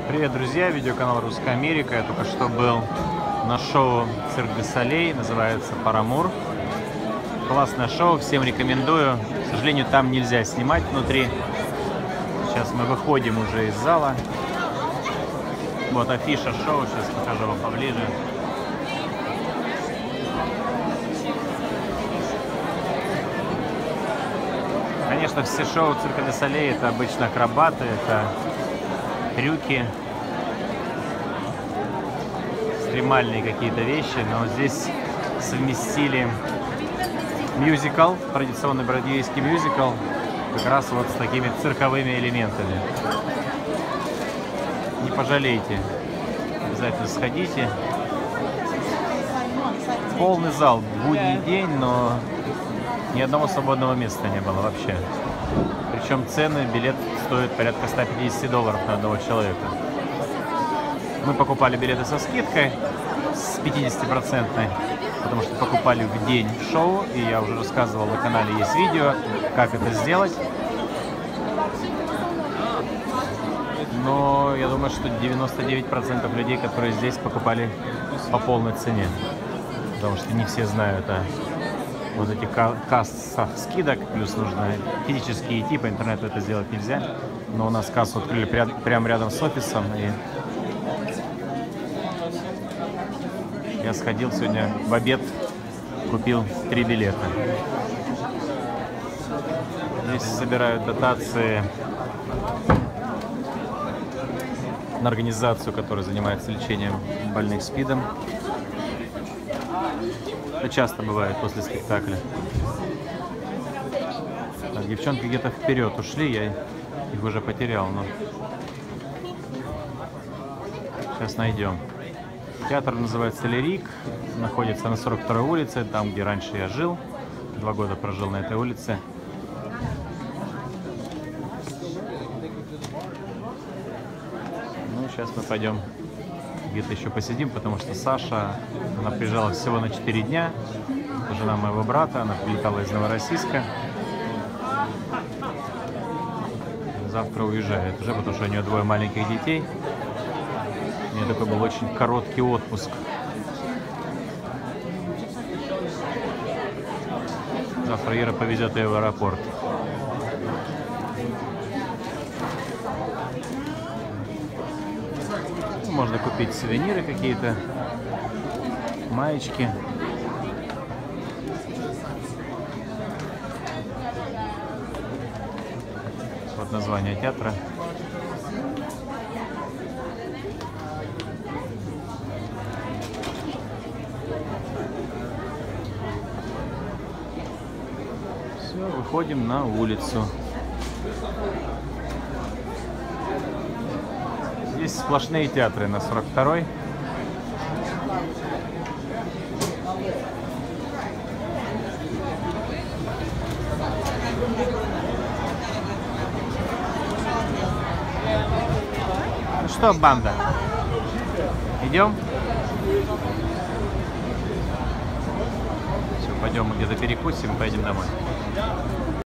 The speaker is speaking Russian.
Привет, друзья! Видеоканал Русская Америка. Я только что был на шоу Цирк де Солей, называется «Парамур». Классное шоу, всем рекомендую. К сожалению, там нельзя снимать внутри. Сейчас мы выходим уже из зала. Вот афиша шоу, сейчас покажу вам поближе. Конечно, все шоу Цирка де Солей это обычно акробаты, это трюки, экстремальные какие-то вещи, но здесь совместили мюзикл, традиционный бродвейский мюзикл, как раз вот с такими цирковыми элементами. Не пожалейте, обязательно сходите. Полный зал, будний день, но ни одного свободного места не было вообще. Причем цены, билет стоит порядка $150 на одного человека. Мы покупали билеты со скидкой, с 50%, потому что покупали в день шоу, и я уже рассказывал, на канале есть видео, как это сделать. Но я думаю, что 99% людей, которые здесь, покупали по полной цене, потому что не все знают о вот этих кассах скидок, плюс нужно физически идти, по интернету это сделать нельзя. Но у нас кассу открыли прямо рядом с офисом, и я сходил сегодня в обед, купил 3 билета. Здесь собирают дотации на организацию, которая занимается лечением больных СПИДом. Это часто бывает после спектакля. Так, девчонки где-то вперед ушли, я их уже потерял, но сейчас найдем. Театр называется «Лирик», находится на 42-й улице, там, где раньше я жил. 2 года прожил на этой улице. Ну, сейчас мы пойдем где-то еще посидим, потому что Саша, она приезжала всего на 4 дня. Жена моего брата, она прилетала из Новороссийска. Завтра уезжает уже, потому что у нее 2 маленьких детей. У нее такой был очень короткий отпуск. Завтра Ира повезет ее в аэропорт. Можно купить сувениры какие-то, маечки. Вот название театра. Все, выходим на улицу. Здесь сплошные театры на 42-й. Ну что, банда, идем? Все, пойдем где-то перекусим и поедем домой.